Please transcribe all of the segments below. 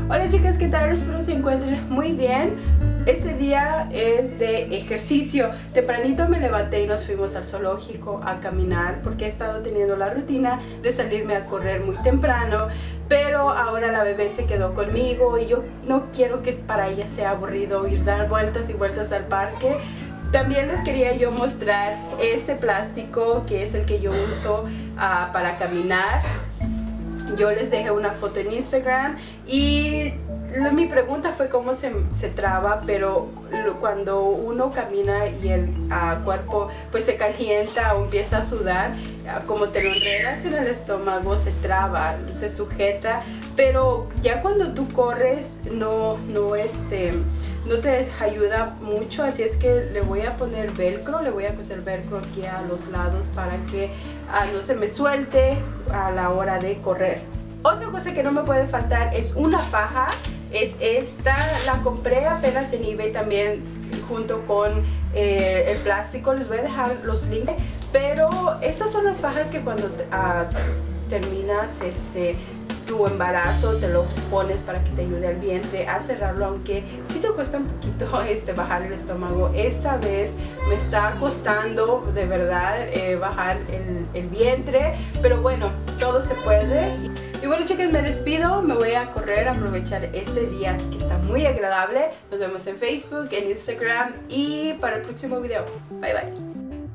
Hola chicas, ¿qué tal? Espero se encuentren muy bien. Este día es de ejercicio. Tempranito me levanté y nos fuimos al zoológico a caminar porque he estado teniendo la rutina de salirme a correr muy temprano, pero ahora la bebé se quedó conmigo y yo no quiero que para ella sea aburrido ir dar vueltas y vueltas al parque. También les quería yo mostrar este plástico que es el que yo uso para caminar. Yo les dejé una foto en Instagram y mi pregunta fue cómo se traba, pero cuando uno camina y el cuerpo pues se calienta o empieza a sudar, como te lo enredas en el estómago, se traba, se sujeta, pero ya cuando tú corres no te ayuda mucho, así es que le voy a poner velcro, le voy a coser velcro aquí a los lados para que no se me suelte a la hora de correr. Otra cosa que no me puede faltar es una faja. Es esta, la compré apenas en eBay también junto con el plástico. Les voy a dejar los links, pero estas son las fajas que cuando terminas tu embarazo te los pones para que te ayude al vientre a cerrarlo, aunque sí te cuesta un poquito bajar el estómago. Esta vez me está costando de verdad bajar el vientre, pero bueno, todo se puede. Y bueno chicas, me despido, me voy a correr, a aprovechar este día que está muy agradable. Nos vemos en Facebook, en Instagram y para el próximo video. Bye bye.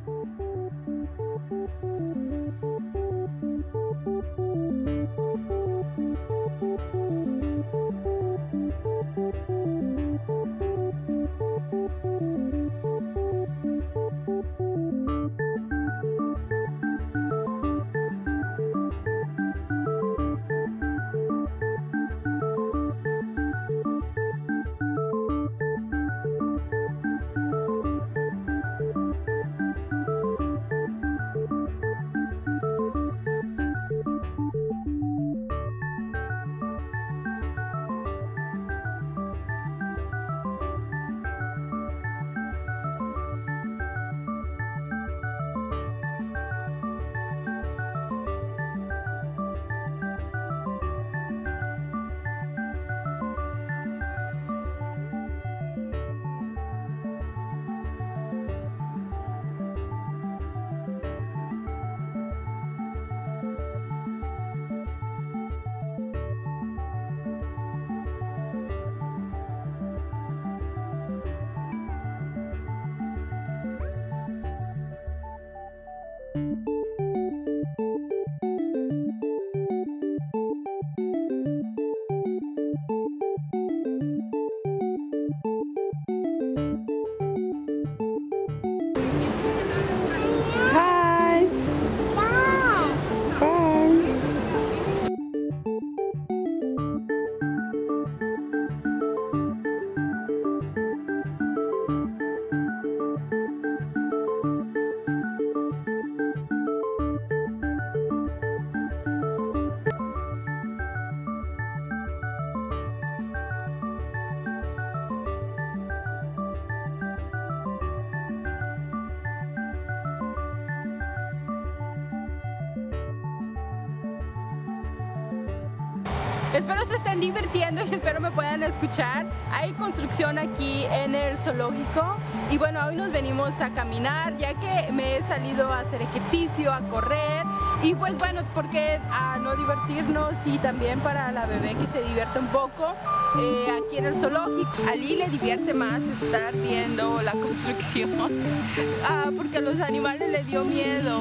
Espero se estén divirtiendo y espero me puedan escuchar. Hay construcción aquí en el zoológico y bueno, hoy nos venimos a caminar ya que me he salido a hacer ejercicio, a correr y pues bueno, porque a no divertirnos y también para la bebé que se divierta un poco aquí en el zoológico. A Lee le divierte más estar viendo la construcción porque a los animales le dio miedo,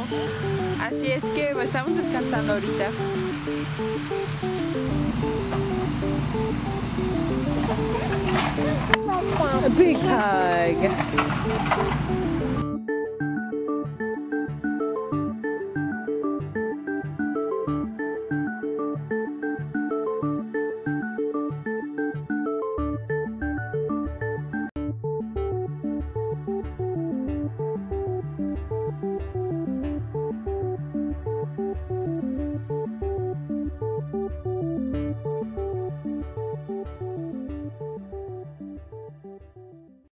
así es que estamos descansando ahorita. A big hug.